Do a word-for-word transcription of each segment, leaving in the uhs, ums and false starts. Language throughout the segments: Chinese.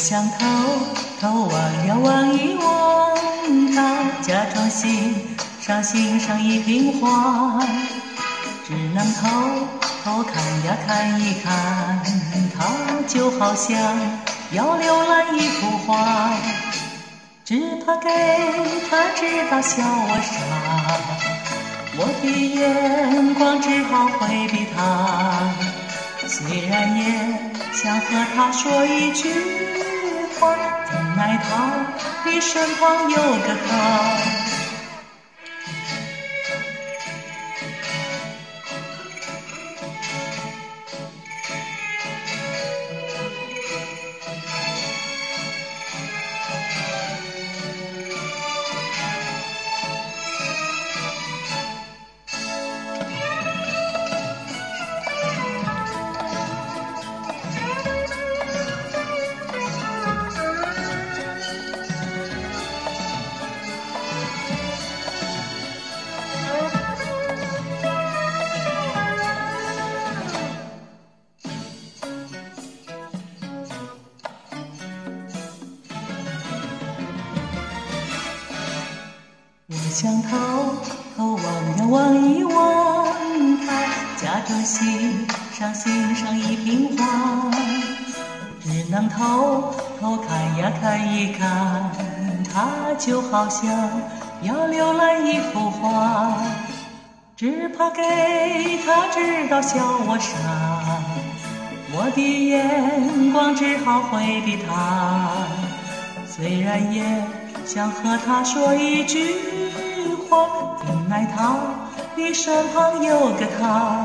想偷偷望呀望一望他，假装欣赏欣赏一瓶花，只能偷偷看呀看一看，他就好像要浏览一幅画，只怕给他知道笑我傻，我的眼光只好回避他，虽然也想和他说一句话，怎奈他的身旁有个他。我想偷偷望呀望一望他，假装欣赏欣赏一瓶花，只能偷偷看呀看一看，他就好像要浏览一幅画，只怕给他知道笑我傻，我的眼光只好回避他，虽然也想和他说一句话，怎奈他的身旁有个他，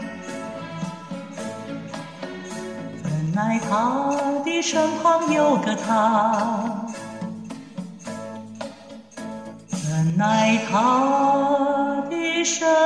怎奈他的身旁有个他，怎奈他的身